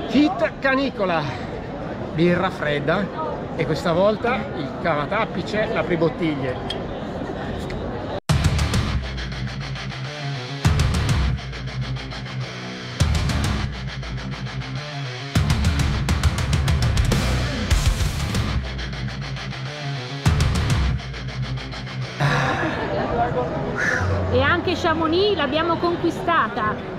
Hit Canicola, birra fredda, e questa volta il cavatappi c'è, l'apribottiglie. E anche Chamonix l'abbiamo conquistata.